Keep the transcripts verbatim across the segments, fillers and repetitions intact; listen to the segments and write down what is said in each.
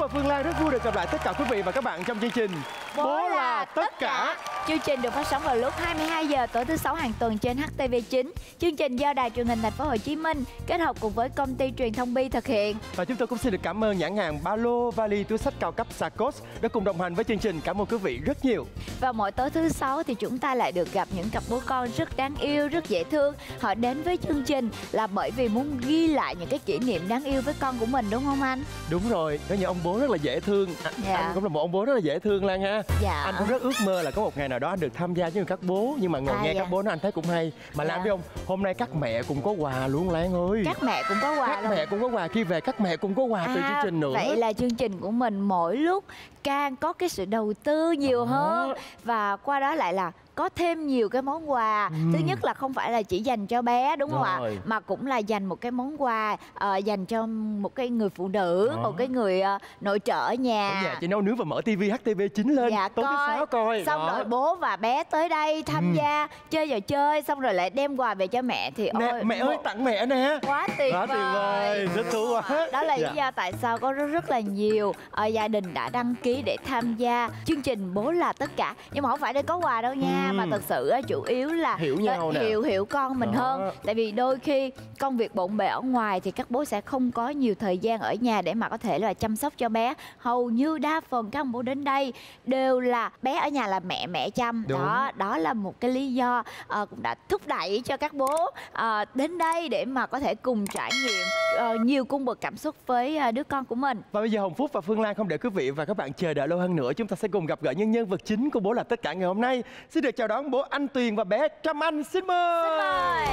và Phương Lan rất vui được gặp lại tất cả quý vị và các bạn trong chương trình Bố, Bố là, là tất cả. cả. Chương trình được phát sóng vào lúc hai mươi hai giờ tối thứ sáu hàng tuần trên H T V chín. Chương trình do Đài Truyền hình Thành phố Hồ Chí Minh kết hợp cùng với công ty truyền thông Bi thực hiện. Và chúng tôi cũng xin được cảm ơn nhãn hàng ba lô, vali, túi xách cao cấp Sarkos đã cùng đồng hành với chương trình. Cảm ơn quý vị rất nhiều. Và mỗi tối thứ sáu thì chúng ta lại được gặp những cặp bố con rất đáng yêu, rất dễ thương. Họ đến với chương trình là bởi vì muốn ghi lại những cái kỷ niệm đáng yêu với con của mình, đúng không anh? Đúng rồi, có những ông bố rất là dễ thương. À, dạ. Anh cũng là một ông bố rất là dễ thương Lan ha. Dạ. Anh cũng rất ước mơ là có một ngày nào đó anh được tham gia với các bố, nhưng mà ngồi à, nghe dạ. các bố nói anh thấy cũng hay. Mà Lan dạ. biết không, hôm nay các mẹ cũng có quà luôn Lan ơi. Các mẹ cũng có quà. Các luôn. mẹ cũng có quà, khi về các mẹ cũng có quà à, từ chương trình nữa. Vậy là chương trình của mình mỗi lúc càng có cái sự đầu tư nhiều à. hơn, và qua đó lại là có thêm nhiều cái món quà. ừ. Thứ nhất là không phải là chỉ dành cho bé, đúng không ạ, mà cũng là dành một cái món quà uh, dành cho một cái người phụ nữ, à. một cái người uh, nội trợ ở nhà. Ở nhà chị nấu nướng và mở tivi H T V chín lên. Dạ, tối thứ sáu coi. Xong đó. rồi bố và bé tới đây tham ừ. gia chơi trò chơi, xong rồi lại đem quà về cho mẹ thì nè, ôi mẹ ơi, tặng mẹ nè. Quá tuyệt Quá vời. tuyệt vời, rất thú quá. Đó là dạ. lý do tại sao có rất rất là nhiều uh, gia đình đã đăng ký để tham gia chương trình Bố là tất cả. Nhưng mà không phải để có quà đâu nha, ừ. mà thật sự chủ yếu là hiểu nhau nè, hiểu hiểu con mình đó. hơn. Tại vì đôi khi công việc bộn bề ở ngoài thì các bố sẽ không có nhiều thời gian ở nhà để mà có thể là chăm sóc cho bé. Hầu như đa phần các ông bố đến đây đều là bé ở nhà là mẹ mẹ chăm. Đúng. Đó, đó là một cái lý do uh, cũng đã thúc đẩy cho các bố uh, đến đây để mà có thể cùng trải nghiệm uh, nhiều cung bậc cảm xúc với uh, đứa con của mình. Và bây giờ Hồng Phúc và Phương Lan không để quý vị và các bạn chờ đợi lâu hơn nữa, chúng ta sẽ cùng gặp gỡ những nhân vật chính của Bố là tất cả ngày hôm nay. Xin được chào đón bố Anh Tuyền và bé Trâm Anh. Xin mời. Xin mời.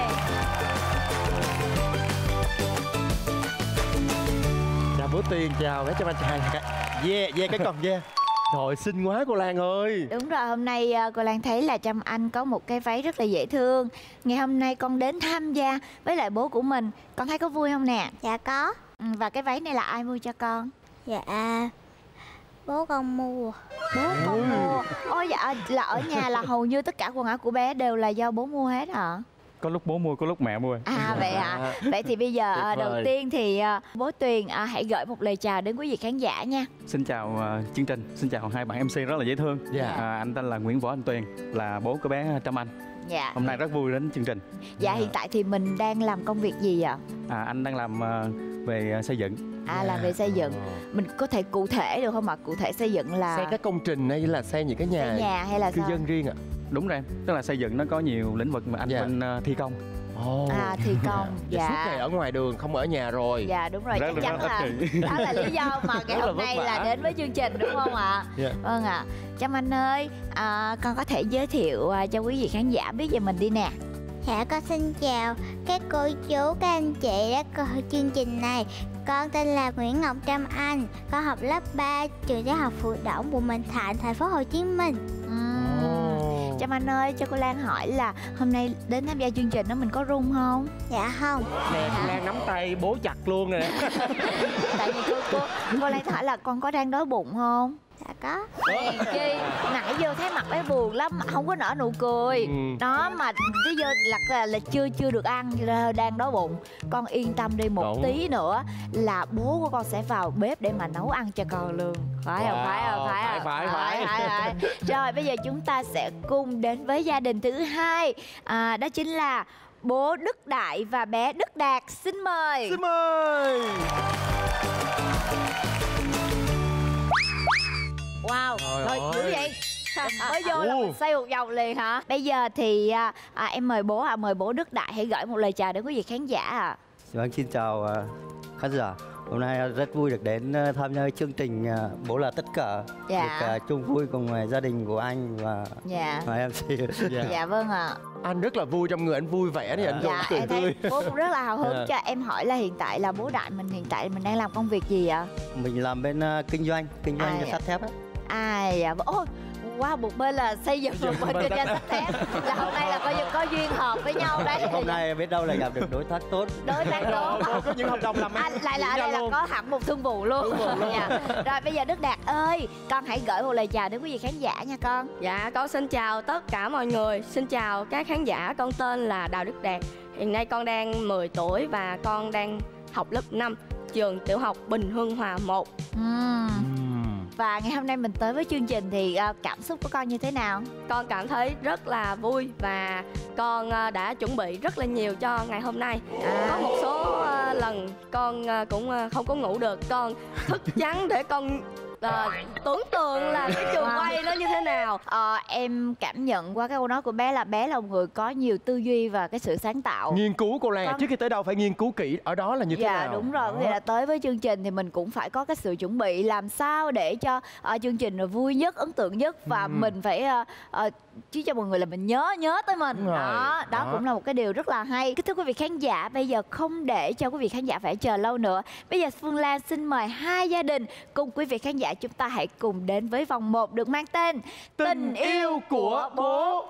Chào bố Tuyền, chào bé Trâm Anh, chào hai cái. Yeah, yeah cái con yeah. Trời, xinh quá cô Lan ơi. Đúng rồi, hôm nay cô Lan thấy là Trâm Anh có một cái váy rất là dễ thương. Ngày hôm nay con đến tham gia với lại bố của mình, con thấy có vui không nè? Dạ có. Ừ, và cái váy này là ai mua cho con? Dạ bố con mua. Bố con mua. Ôi dạ, là ở nhà là hầu như tất cả quần áo của bé đều là do bố mua hết hả? Có lúc bố mua, có lúc mẹ mua. À vậy hả? À? Vậy thì bây giờ đầu tiên thì bố Tuyền à, hãy gửi một lời chào đến quý vị khán giả nha. Xin chào uh, chương trình, xin chào hai bạn em xê rất là dễ thương. Yeah. À, anh tên là Nguyễn Võ Anh Tuyền, là bố của bé Trâm Anh. Dạ. Hôm nay rất vui đến chương trình. Dạ, hiện tại thì mình đang làm công việc gì ạ? À, anh đang làm uh, về xây dựng. À, yeah. làm về xây dựng. Mình có thể cụ thể được không ạ? Cụ thể xây dựng là xây các công trình hay là xây những cái nhà, xây nhà hay là cư sao? dân riêng ạ? Đúng rồi em, tức là xây dựng nó có nhiều lĩnh vực mà anh yeah. bên uh, thi công. Oh. À, thi công. Dạ. Suốt ngày ở ngoài đường, không ở nhà rồi. Dạ đúng rồi, rất chắc chắn là đó là lý do mà ngày hôm nay là đến với chương trình, đúng không ạ? Yeah. Vâng ạ. À. Trâm Anh ơi, à, con có thể giới thiệu à, cho quý vị khán giả biết về mình đi nè. Dạ con xin chào các cô chú, các anh chị đã coi chương trình này. Con tên là Nguyễn Ngọc Trâm Anh, con học lớp ba trường tiểu học Phú Đổng, quận Bình Thạnh, thành phố Hồ Chí Minh. uhm. Trâm Anh ơi, cho cô Lan hỏi là hôm nay đến tham gia chương trình đó mình có run không? Dạ không. Nè, cô Lan nắm tay bố chặt luôn nè. Tại vì cô, cô, cô Lan hỏi là con có đang đói bụng không? Dạ có. Hèn chi nãy giờ thấy mặt bé buồn lắm, không có nở nụ cười. ừ. Đó mà cái giờ là, là là chưa chưa được ăn, đang đói bụng. Con yên tâm đi, một Đúng. tí nữa là bố của con sẽ vào bếp để mà nấu ăn cho con luôn. Phải không? Wow. Phải không? Phải không? Phải phải, phải, phải, phải. Rồi bây giờ chúng ta sẽ cùng đến với gia đình thứ hai, à, đó chính là bố Đức Đại và bé Đức Đạt. Xin mời. Xin mời. Wow, rồi dữ vậy. Mới vô là mình xoay một vòng liền hả? Bây giờ thì à, à, em mời bố à, mời bố Đức Đại hãy gửi một lời chào đến quý vị khán giả ạ. Vâng, xin chào uh, khán giả. Hôm nay rất vui được đến uh, tham gia chương trình uh, Bố là tất cả. Dạ. Được uh, chung vui cùng uh, gia đình của anh và dạ. và em xê. Dạ. Dạ vâng ạ. À. Anh rất là vui, trong người anh vui vẻ thì anh dạ, em thấy bố cũng rất là hào hứng. Cho em hỏi là hiện tại là bố Đại mình hiện tại mình đang làm công việc gì ạ? Mình làm bên uh, kinh doanh, kinh doanh à, sắt thép á. À dạ, ô, wow, một bên là xây dựng, một bên kinh doanh sắt thép. Là hôm nay là coi như có duyên hợp với nhau đấy. Hôm nay biết đâu là gặp được đối tác tốt. Đối tác tốt. Có những hợp đồng làm ăn. Lại là ở đây là có hẳn một thương vụ luôn. Thương vụ luôn. Dạ. Rồi bây giờ Đức Đạt ơi, con hãy gửi một lời chào đến quý vị khán giả nha con. Dạ, con xin chào tất cả mọi người. Xin chào các khán giả, con tên là Đào Đức Đạt. Hiện nay con đang mười tuổi và con đang học lớp năm. trường tiểu học Bình Hưng Hòa một. Ừm. Và ngày hôm nay mình tới với chương trình thì uh, cảm xúc của con như thế nào? Con cảm thấy rất là vui và con uh, đã chuẩn bị rất là nhiều cho ngày hôm nay. À. Có một số uh, lần con uh, cũng uh, không có ngủ được, con thức trắng để con uh, tưởng tượng là cái trường quay nó như thế nào. Ờ, em cảm nhận qua cái câu nói của bé là bé là một người có nhiều tư duy và cái sự sáng tạo. Nghiên cứu cô Lan, Con... trước khi tới đâu phải nghiên cứu kỹ ở đó là như thế dạ, nào. Dạ đúng rồi, vì là tới với chương trình thì mình cũng phải có cái sự chuẩn bị làm sao để cho uh, chương trình vui nhất, ấn tượng nhất. Và ừ. mình phải uh, uh, chứ cho mọi người là mình nhớ nhớ tới mình. Đó, đó, đó cũng là một cái điều rất là hay. Kính thưa quý vị khán giả, bây giờ không để cho quý vị khán giả phải chờ lâu nữa. Bây giờ Phương Lan xin mời hai gia đình cùng quý vị khán giả chúng ta hãy cùng đến với vòng một được mang tên Tình yêu của bố.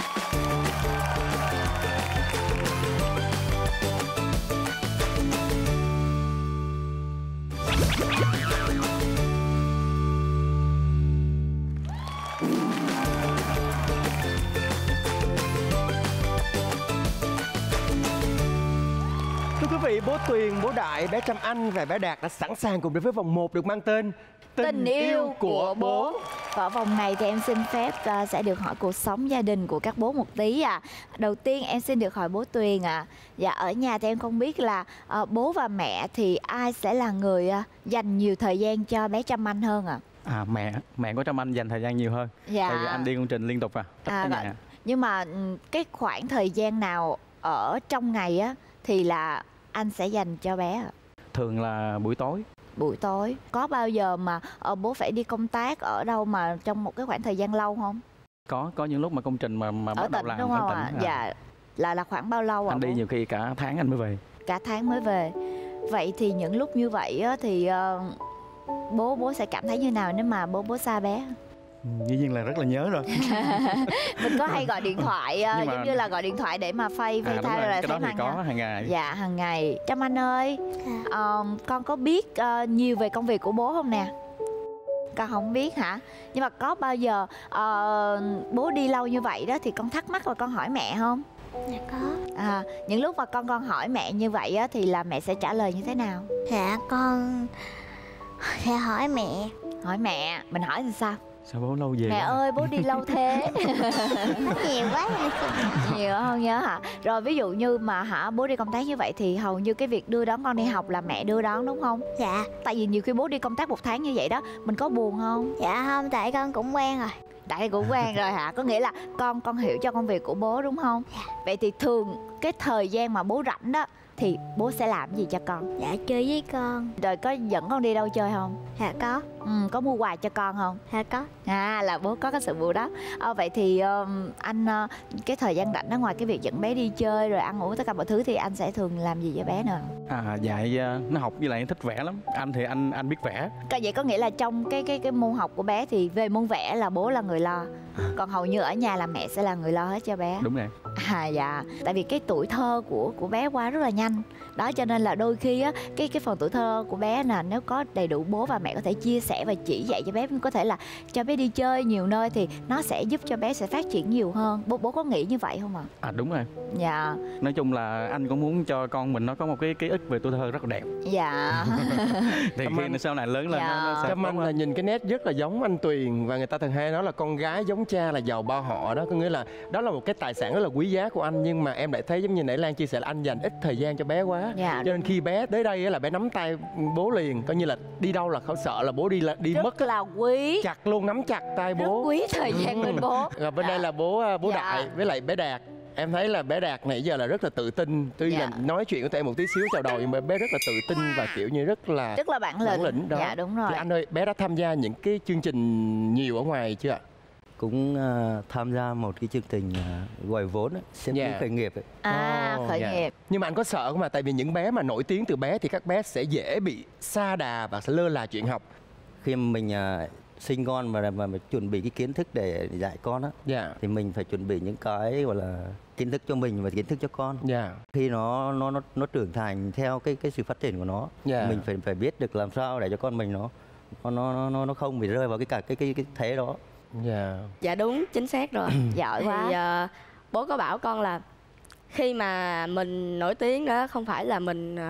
Thưa quý vị, bố Tuyền, bố Đại, bé Trâm Anh và bé Đạt đã sẵn sàng cùng đến với vòng một được mang tên Tình, Tình yêu của bố. Và ở vòng này thì em xin phép uh, sẽ được hỏi cuộc sống gia đình của các bố một tí à. Đầu tiên em xin được hỏi bố Tuyền ạ. À. Dạ ở nhà thì em không biết là uh, bố và mẹ thì ai sẽ là người uh, dành nhiều thời gian cho bé Trâm Anh hơn ạ? À? À mẹ, mẹ của Trâm Anh dành thời gian nhiều hơn. Dạ. Tại vì anh đi công trình liên tục à. à cái nhà. Nhưng mà cái khoảng thời gian nào ở trong ngày á thì là anh sẽ dành cho bé ạ? Thường là buổi tối. Buổi tối. Có bao giờ mà ờ, bố phải đi công tác ở đâu mà trong một cái khoảng thời gian lâu không? Có, có những lúc mà công trình mà mà ở bắt đầu tỉnh làm đúng không ạ? À? À. Dạ. Là là khoảng bao lâu ạ? Anh đi bố? nhiều khi cả tháng anh mới về. Cả tháng mới về. Vậy thì những lúc như vậy á, thì uh, bố bố sẽ cảm thấy như nào nếu mà bố bố xa bé? Dĩ nhiên là rất là nhớ rồi. Mình có hay gọi điện thoại uh, mà... giống như là gọi điện thoại để mà phay phay à, thay rồi là cái đó thì có hàng ngày. Dạ hàng ngày. Trâm Anh ơi, uh, con có biết uh, nhiều về công việc của bố không nè? Con không biết hả? Nhưng mà có bao giờ uh, bố đi lâu như vậy đó thì con thắc mắc và con hỏi mẹ không? Dạ có. À, những lúc mà con con hỏi mẹ như vậy á, thì là mẹ sẽ trả lời như thế nào? Dạ con sẽ hỏi mẹ. Hỏi mẹ, mình hỏi thì sao? Sao bố lâu về? Mẹ đó? ơi bố đi lâu thế. Nó nhiều quá. Nhiều không nhớ hả? Rồi ví dụ như mà hả bố đi công tác như vậy thì hầu như cái việc đưa đón con đi học là mẹ đưa đón đúng không? Dạ. Tại vì nhiều khi bố đi công tác một tháng như vậy đó, mình có buồn không? Dạ không, tại con cũng quen rồi. Tại cũng quen rồi hả? Có nghĩa là con con hiểu cho công việc của bố đúng không? Dạ. Vậy thì thường cái thời gian mà bố rảnh đó thì bố sẽ làm gì cho con? Dạ chơi với con. Rồi có dẫn con đi đâu chơi không? Dạ có. Ừ, có mua quà cho con không? Dạ có. À là bố có cái sự vụ đó. À, vậy thì um, anh uh, cái thời gian rảnh đó ngoài cái việc dẫn bé đi chơi rồi ăn uống tất cả mọi thứ thì anh sẽ thường làm gì với bé nữa? À dạy uh, nó học với lại thích vẽ lắm. Anh thì anh anh biết vẽ. Vậy có nghĩa là trong cái cái cái môn học của bé thì về môn vẽ là bố là người lo, còn hầu như ở nhà là mẹ sẽ là người lo hết cho bé. Đúng rồi. À dạ, tại vì cái tuổi thơ của của bé qua rất là nhanh. Đó cho nên là đôi khi á cái cái phần tuổi thơ của bé là nếu có đầy đủ bố và mẹ có thể chia sẻ và chỉ dạy cho bé, có thể là cho bé đi chơi nhiều nơi thì nó sẽ giúp cho bé sẽ phát triển nhiều hơn. Bố bố có nghĩ như vậy không ạ? À? à đúng rồi. Dạ. Nói chung là anh cũng muốn cho con mình nó có một cái ký ức về tuổi thơ rất là đẹp. Dạ. Thì khi anh... sau này lớn lên dạ. nó, nó sẽ Trâm Anh là nhìn cái nét rất là giống anh Tuyền, và người ta thường hay nói là con gái giống cha là giàu bao họ đó, có nghĩa là đó là một cái tài sản rất là quý giá của anh, nhưng mà em lại thấy giống như nãy Lan chia sẻ là anh dành ít thời gian cho bé quá. Dạ, cho nên khi bé tới đây là bé nắm tay bố liền, coi như là đi đâu là không sợ là bố đi là đi rất mất. Rất là quý. Chặt luôn, nắm chặt tay bố. Rất quý thời gian bên bố. Rồi bên đây là bố bố dạ. Đại với lại bé Đạt. Em thấy là bé Đạt nãy giờ là rất là tự tin. Tuy dạ. là nói chuyện của tụi em một tí xíu chào đầu, nhưng mà bé rất là tự tin và kiểu như rất là rất là bản lĩnh, bản lĩnh đó. Dạ đúng rồi. Thì anh ơi, bé đã tham gia những cái chương trình nhiều ở ngoài chưa ạ? Cũng uh, tham gia một cái chương trình uh, gọi vốn ấy, xếp yeah. khởi nghiệp ấy. À oh, khởi yeah. nghiệp. Nhưng mà anh có sợ không? Mà tại vì những bé mà nổi tiếng từ bé thì các bé sẽ dễ bị sa đà và sẽ lơ là chuyện học. Khi mà mình uh, sinh con mà, mà mà chuẩn bị cái kiến thức để dạy con á, yeah. thì mình phải chuẩn bị những cái gọi là kiến thức cho mình và kiến thức cho con. yeah. Khi nó nó nó nó trưởng thành theo cái cái sự phát triển của nó, yeah. mình phải phải biết được làm sao để cho con mình nó nó nó nó không bị rơi vào cái cả cái cái cái thế đó. Yeah. Dạ đúng, chính xác rồi. Giỏi quá. Thì uh, bố có bảo con là khi mà mình nổi tiếng đó không phải là mình uh,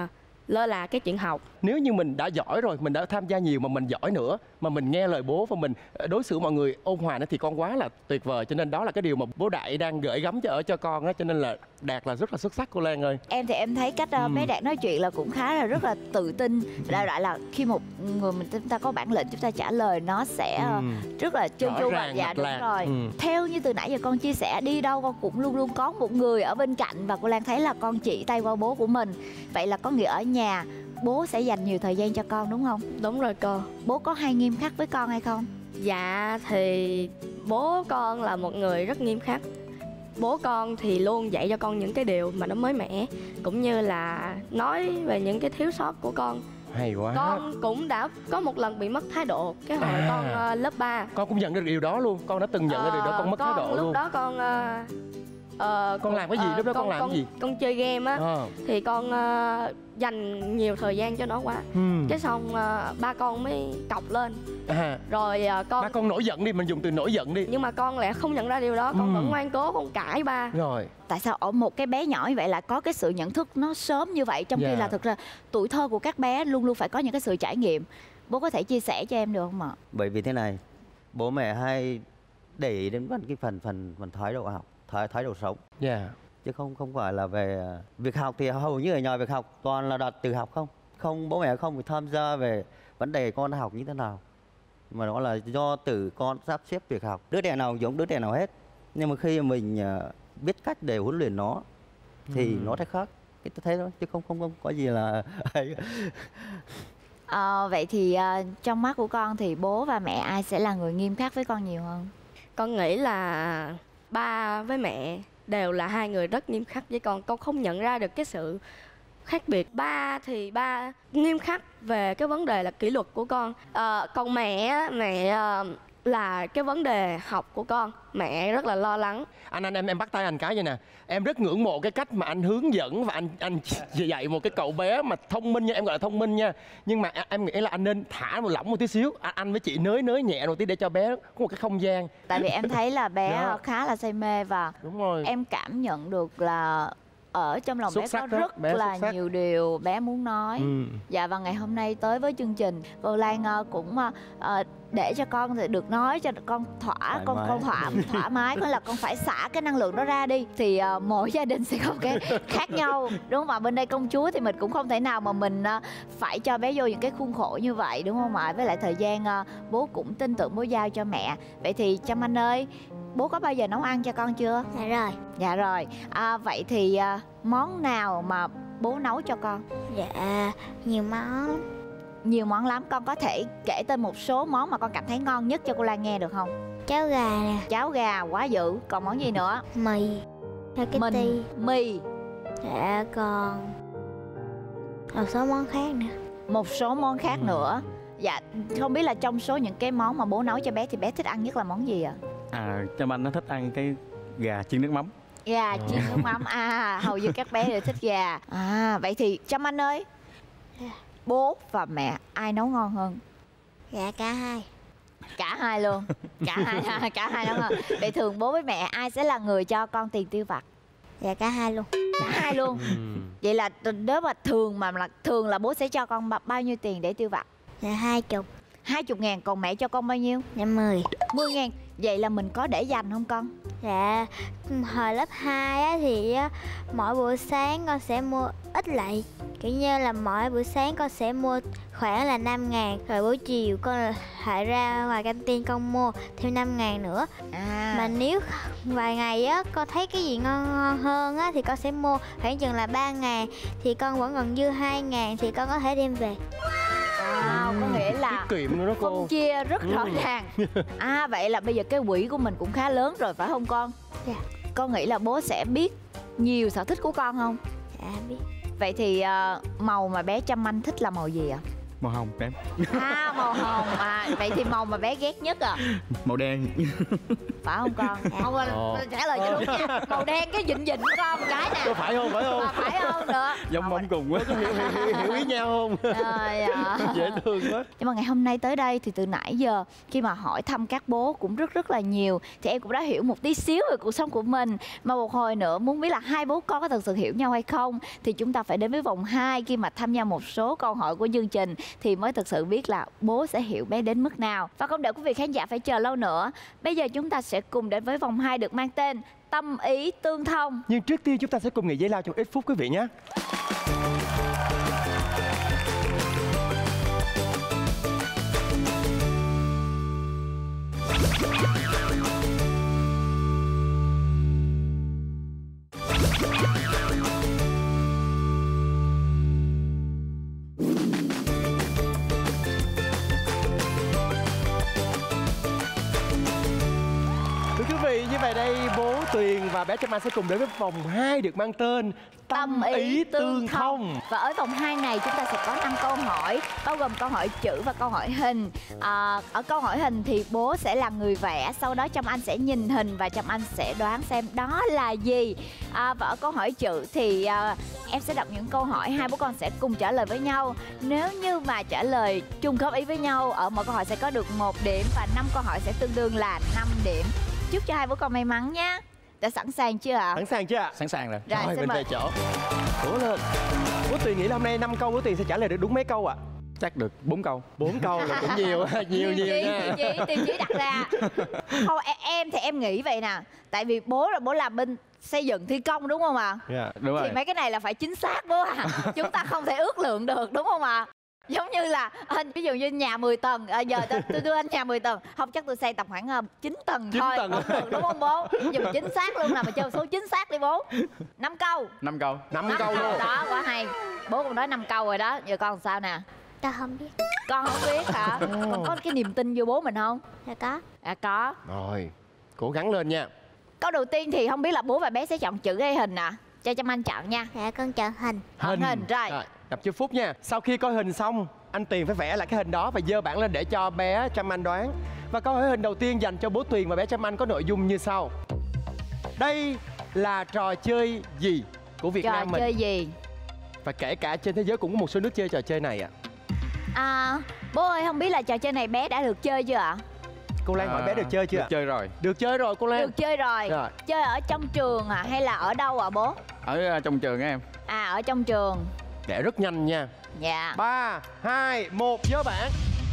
lơ là cái chuyện học. Nếu như mình đã giỏi rồi, mình đã tham gia nhiều mà mình giỏi nữa, mà mình nghe lời bố và mình đối xử mọi người ôn hòa nữa thì con quá là tuyệt vời. Cho nên đó là cái điều mà bố Đại đang gửi gắm cho ở cho con á. Cho nên là Đạt là rất là xuất sắc cô Lan ơi. Em thì em thấy cách uh, bé Đạt nói chuyện là cũng khá là rất là tự tin. Đại loại là khi một người mình chúng ta có bản lĩnh, chúng ta trả lời nó sẽ uh, rất là chân Rõ chu và ràng, dạ mạch đúng lạc. rồi. Ừ. Theo như từ nãy giờ con chia sẻ, đi đâu con cũng luôn luôn có một người ở bên cạnh, và cô Lan thấy là con chỉ tay qua bố của mình. Vậy là có nghĩa ở nhà bố sẽ dành nhiều thời gian cho con đúng không? Đúng rồi cô. Bố có hay nghiêm khắc với con hay không? Dạ thì bố con là một người rất nghiêm khắc. Bố con thì luôn dạy cho con những cái điều mà nó mới mẻ, cũng như là nói về những cái thiếu sót của con. Hay quá. Con cũng đã có một lần bị mất thái độ cái hồi À. con uh, lớp ba. Con cũng nhận được điều đó luôn. Con đã từng nhận ra điều đó, con mất thái độ lúc luôn. đó con uh, uh, Con làm cái gì? Lúc đó con làm cái gì? Con chơi game á. À. Thì con uh, dành nhiều thời gian cho nó quá. Ừ. Cái xong uh, ba con mới cọc lên. À. Rồi uh, con Ba con nổi giận đi, mình dùng từ nổi giận đi. Nhưng mà con lại không nhận ra điều đó. Con Ừ. vẫn ngoan cố, con cãi ba. Rồi. Tại sao ở một cái bé nhỏ như vậy lại có cái sự nhận thức nó sớm như vậy, trong khi Dạ. là thực ra tuổi thơ của các bé luôn luôn phải có những cái sự trải nghiệm. Bố có thể chia sẻ cho em được không ạ? Bởi vì thế này, bố mẹ hay để ý đến cái phần phần phần thái độ học, thái thái độ sống, Dạ. chứ không không phải là về à, việc học. Thì hầu như ở nhà việc học toàn là đặt từ học không, không bố mẹ không phải tham gia về vấn đề con học như thế nào, mà nó là do từ con sắp xếp việc học. Đứa trẻ nào giống đứa trẻ nào hết, nhưng mà khi mà mình à, biết cách để huấn luyện nó thì Ừ. nó sẽ khác. Cái tôi thấy đó, chứ không không không có gì là Ờ, vậy thì ờ, trong mắt của con thì bố và mẹ ai sẽ là người nghiêm khắc với con nhiều hơn? Con nghĩ là ba với mẹ đều là hai người rất nghiêm khắc với con. Con không nhận ra được cái sự khác biệt. Ba thì ba nghiêm khắc về cái vấn đề là kỷ luật của con. Ờ, còn mẹ á, mẹ ờ, là cái vấn đề học của con. Mẹ rất là lo lắng. Anh anh em em bắt tay anh cái vậy nè. Em rất ngưỡng mộ cái cách mà anh hướng dẫn và anh anh dạy một cái cậu bé mà thông minh nha, em gọi là thông minh nha. Nhưng mà em nghĩ là anh nên thả một lỏng một tí xíu. Anh, anh với chị nới nới nhẹ một tí để cho bé có một cái không gian. Tại vì em thấy là bé Dạ. khá là say mê, và Đúng rồi. em cảm nhận được là ở trong lòng Xuất bé sắc có đó, rất bé là xuất sắc. nhiều điều bé muốn nói. Ừ. Dạ, và ngày hôm nay tới với chương trình, cô Lan ờ, cũng ờ, ờ, để cho con thì được nói cho con thỏa Thoải con mái. con thỏa thoải mái, có là con phải xả cái năng lượng đó ra đi. Thì ờ, mỗi gia đình sẽ có cái khác nhau, đúng không ạ? Bên đây công chúa thì mình cũng không thể nào mà mình ờ, phải cho bé vô những cái khuôn khổ như vậy, đúng không ạ? Với lại thời gian ờ, bố cũng tin tưởng bố giao cho mẹ. Vậy thì Trâm Anh ơi, bố có bao giờ nấu ăn cho con chưa? Dạ rồi. Dạ rồi. À, vậy thì à, món nào mà bố nấu cho con? Dạ nhiều món. Nhiều món lắm. Con có thể kể tên một số món mà con cảm thấy ngon nhất cho cô Lan nghe được không? Cháo gà nè. Cháo gà quá dữ. Còn món gì nữa? Mì. Spaghetti. Mình mì. Dạ còn một số món khác nữa. Một số món khác Ừ. nữa. Dạ, không biết là trong số những cái món mà bố nấu cho bé thì bé thích ăn nhất là món gì ạ? À, Trâm Anh nó thích ăn cái gà chiên nước mắm. Gà chiên nước mắm. À, hầu như các bé đều thích gà. À, vậy thì Trâm Anh ơi, bố và mẹ ai nấu ngon hơn? Dạ cả hai. Cả hai luôn. Cả hai cả hai nấu ngon. Vậy thường bố với mẹ ai sẽ là người cho con tiền tiêu vặt? Dạ cả hai luôn. Cả hai luôn. Ừ. Vậy là nếu mà thường mà là thường là bố sẽ cho con ba- bao nhiêu tiền để tiêu vặt? Dạ hai chục. Hai chục ngàn. Còn mẹ cho con bao nhiêu? Dạ mười. Mười ngàn. Vậy là mình có để dành không con? Dạ hồi lớp hai á, thì á, mỗi buổi sáng con sẽ mua ít lại. Kiểu như là mỗi buổi sáng con sẽ mua khoảng là năm ngàn. Rồi buổi chiều con lại ra ngoài canteen con mua thêm năm ngàn nữa. À. Mà nếu vài ngày á con thấy cái gì ngon, ngon hơn á thì con sẽ mua khoảng chừng là ba ngàn. Thì con vẫn còn dư hai ngàn thì con có thể đem về. À, có nghĩa là Tiết kiệm nữa đó cô. phân chia rất rõ Ừ. ràng. À, vậy là bây giờ cái quỹ của mình cũng khá lớn rồi phải không con? Dạ. Con nghĩ là bố sẽ biết nhiều sở thích của con không? Dạ biết. Vậy thì ờ, màu mà bé Trâm Anh thích là màu gì ạ? Màu hồng em. À, màu hồng. À, vậy thì màu mà bé ghét nhất à? Màu đen. Phải không con? Không, Ồ. trả lời cho đúng nha. Màu đen cái dịnh dịnh con một cái nè. Có phải không, phải không? À, phải không được. Giống bóng cùng quá. Hiểu, hiểu, hiểu, hiểu ý nhau không? Trời ạ. Dễ thương quá. Nhưng mà ngày hôm nay tới đây thì từ nãy giờ khi mà hỏi thăm các bố cũng rất rất là nhiều, thì em cũng đã hiểu một tí xíu về cuộc sống của mình. Mà một hồi nữa muốn biết là hai bố con có thực sự hiểu nhau hay không, thì chúng ta phải đến với vòng hai. Khi mà tham gia một số câu hỏi của chương trình thì mới thực sự biết là bố sẽ hiểu bé đến mức nào. Và không để quý vị khán giả phải chờ lâu nữa, bây giờ chúng ta sẽ cùng đến với vòng hai được mang tên Tâm Ý Tương Thông. Nhưng trước tiên chúng ta sẽ cùng nghỉ giải lao trong ít phút quý vị nhé. Như vậy đây, bố Tuyền và bé Trâm Anh sẽ cùng đến với vòng hai được mang tên Tâm Ý Tương Thông. Và ở vòng hai này chúng ta sẽ có năm câu hỏi, bao gồm câu hỏi chữ và câu hỏi hình. à, Ở câu hỏi hình thì bố sẽ là người vẽ, sau đó Trâm Anh sẽ nhìn hình và Trâm Anh sẽ đoán xem đó là gì. à, Và ở câu hỏi chữ thì à, em sẽ đọc những câu hỏi, hai bố con sẽ cùng trả lời với nhau. Nếu như mà trả lời chung khớp ý với nhau, ở mỗi câu hỏi sẽ có được một điểm, và năm câu hỏi sẽ tương đương là năm điểm. Chúc cho hai bố con may mắn nhé. Đã sẵn sàng chưa ạ? Sẵn sàng chưa ạ? Sẵn sàng rồi. Rồi, Rồi, xin mình mời. về chỗ. Cố lên. Bố Tuyền nghĩ là hôm nay năm câu bố Tuyền sẽ trả lời được đúng mấy câu ạ? Chắc được bốn câu. Bốn câu là cũng nhiều, nhiều nhiều tiêu chí, nha. tiêu chí, tiêu chí đặt ra. Không, em, em thì em nghĩ vậy nè. Tại vì bố là bố làm bên xây dựng thi công đúng không ạ? Yeah. Đúng rồi. Thì mấy cái này là phải chính xác bố à. Chúng ta không thể ước lượng được đúng không ạ? Giống như là anh ví dụ như nhà mười tầng, à, giờ tôi, tôi đưa anh nhà mười tầng, không chắc tôi xây tầm khoảng uh, chín tầng chín thôi, tầng. không được đúng không bố? Giờ mình chính xác luôn, nào mà chơi số chính xác đi bố. Năm câu. Năm câu. Năm câu luôn. Đó, quá hay. Bố cũng nói năm câu rồi đó. Giờ con làm sao nè? Tao không biết. Con không biết hả? Con có cái niềm tin vô bố mình không? Dạ có. À có. Rồi, cố gắng lên nha. Câu đầu tiên thì không biết là bố và bé sẽ chọn chữ hay hình ạ? À? Cho Trâm Anh chọn nha. Dạ con chọn hình. Hình. Hình rồi. Rồi, đọc chữ Phúc nha. Sau khi coi hình xong, anh Tuyền phải vẽ lại cái hình đó và giơ bảng lên để cho bé Trâm Anh đoán. Và câu hỏi hình đầu tiên dành cho bố Tuyền và bé Trâm Anh có nội dung như sau. Đây là trò chơi gì của Việt Trò Nam mình? chơi gì? Và kể cả trên thế giới cũng có một số nước chơi trò chơi này ạ. À. À, bố ơi không biết là trò chơi này bé đã được chơi chưa ạ? Cô Lan hỏi bé được chơi chưa? Được chơi rồi. Được chơi rồi cô Lan. Được chơi rồi. Rồi. Chơi ở trong trường à hay là ở đâu ạ bố? Ở uh, trong trường á em. À ở trong trường. Để rất nhanh nha. Dạ. Ba, hai, một, giơ bảng.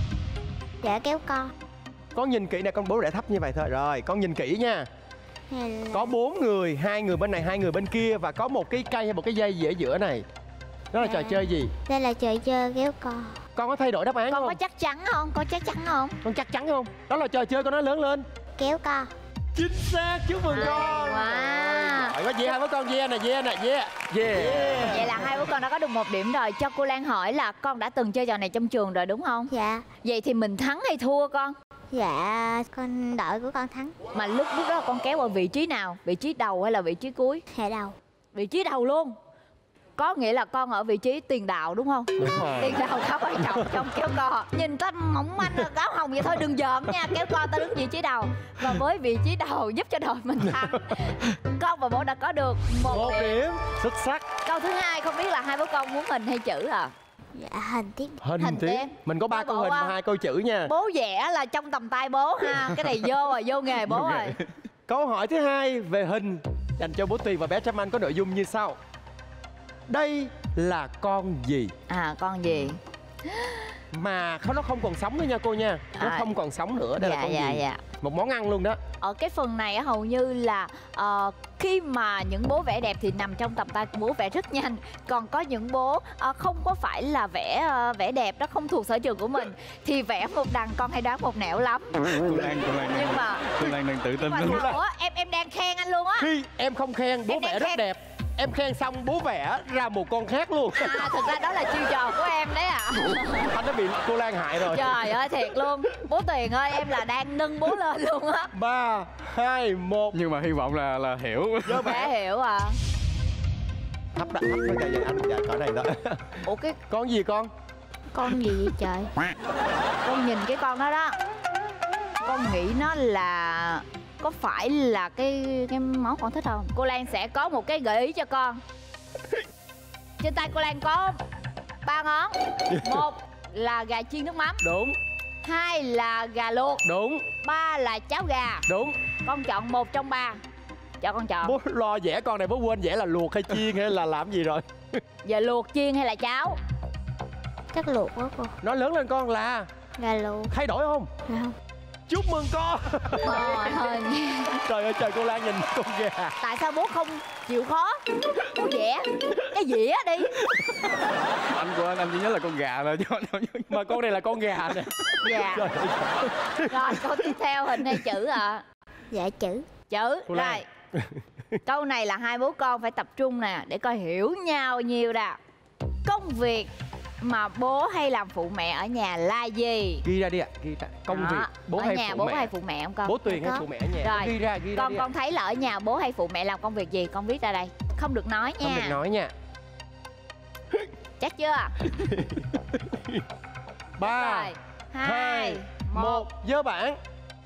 Dạ kéo con. Con nhìn kỹ nè, con bố để thấp như vậy thôi. Rồi, con nhìn kỹ nha. Hay là... Có bốn người, hai người bên này, hai người bên kia. Và có một cái cây hay một cái dây gì ở giữa này. Đó là À. trò chơi gì? Đây là trò chơi kéo con. Con có thay đổi đáp án Con không? có chắc chắn không? Có chắc chắn không? Con chắc chắn không? Đó là trò chơi, con nói lớn lên. Kéo con. Chính xác, chúc mừng Hay con. quá. Rồi quá, yeah, hai bố con yeah nè, yeah nè, yeah. Yeah. Vậy là hai bố con đã có được một điểm rồi. Cho cô Lan hỏi là con đã từng chơi trò này trong trường rồi đúng không? Dạ. Vậy thì mình thắng hay thua con? Dạ con đội của con thắng. Mà lúc lúc đó con kéo ở vị trí nào? Vị trí đầu hay là vị trí cuối? Hệ đầu. Vị trí đầu luôn. Có nghĩa là con ở vị trí tiền đạo đúng không? Đúng rồi. Tiền đạo khá quan trọng trong kéo co. Nhìn ta mỏng manh áo hồng vậy thôi đừng giỡn nha. Kéo co ta đứng vị trí đầu. Và với vị trí đầu giúp cho đội mình thắng. Con và bố đã có được một, Một điểm. điểm, xuất sắc. Câu thứ hai không biết là hai bố con muốn hình hay chữ à? Dạ hình tiếp. Hình, Hình tiếp. tiếp. Mình có ba Coi câu bộ hình qua. và hai câu chữ nha. Bố vẽ là trong tầm tay bố ha. Cái này vô rồi, vô nghề bố rồi. Câu hỏi thứ hai về hình dành cho bố Tuyền và bé Trâm Anh có nội dung như sau. Đây là con gì? À con gì? Mà nó không còn sống nữa nha cô nha. Nó À. không còn sống nữa. Đây Dạ là con dạ gì? dạ. Một món ăn luôn đó. Ở cái phần này á, hầu như là ờ, khi mà những bố vẽ đẹp thì nằm trong tầm tay của bố vẽ rất nhanh. Còn có những bố ờ, không có phải là vẽ ờ, vẽ đẹp, đó không thuộc sở trường của mình thì vẽ một đằng con hay đoán một nẻo lắm. Cô Lan, cô Lan. Nhưng mà Cô Lan đang tự tin mà lắm. sao ủa, em em đang khen anh luôn á. Khi em không khen, bố Em đang vẽ rất khen. đẹp. Em khen xong bố vẽ ra một con khác luôn. À thực ra đó là chiêu trò của em đấy ạ. Anh đã bị cô Lan hại rồi. Trời ơi thiệt luôn. Bố Tuyền ơi em là đang nâng bố lên luôn á. Ba, hai, một. Nhưng mà hy vọng là là hiểu. Bé hiểu à. Thấp đặt thấp thôi, dạ, dạ, anh dạ cỡ này đó. Ủa cái Con gì con? Con gì vậy trời? Con nhìn cái con đó đó, con nghĩ nó là có phải là cái cái món con thích không? Cô Lan sẽ có một cái gợi ý cho con. Trên tay cô Lan có ba ngón. Một là gà chiên nước mắm, Đúng, hai là gà luộc, đúng, ba là cháo gà. đúng. Con chọn một trong ba. Cho con chọn. Bố lo vẽ con này, bố quên vẽ là luộc hay chiên hay là làm gì rồi. Giờ luộc, chiên hay là cháo? Chắc luộc quá cô. Nó lớn lên con là Gà luộc. thay đổi không? Dạ không. Chúc mừng con. Thôi thôi nha. Trời ơi trời, cô Lan nhìn con gà. Tại sao bố không chịu khó? Bố vẽ cái dĩa đi. Anh của anh anh chỉ nhớ là con gà thôi chứ không nhớ. Mà con này là con gà nè. Dạ. Trời ơi. Rồi câu tiếp theo, hình hay chữ ạ? À? Dạ chữ. Chữ. Cô Lan. Rồi. Câu này là hai bố con phải tập trung nè, để coi hiểu nhau nhiều nè. Công việc mà bố hay làm phụ mẹ ở nhà là gì? Ghi ra đi ạ, ghi ra. Công Đó. việc bố ở hay nhà phụ bố mẹ? hay phụ mẹ không con? Bố Tuyền hay Có. phụ mẹ ở nhà? Rồi. Ghi ra, ghi ra Con đi ạ. con thấy là ở nhà bố hay phụ mẹ làm công việc gì? Con viết ra đây. Không được nói nha. Không được nói nha. Chắc chưa? Ba, Rồi. hai, Hai, một. một, dơ bảng.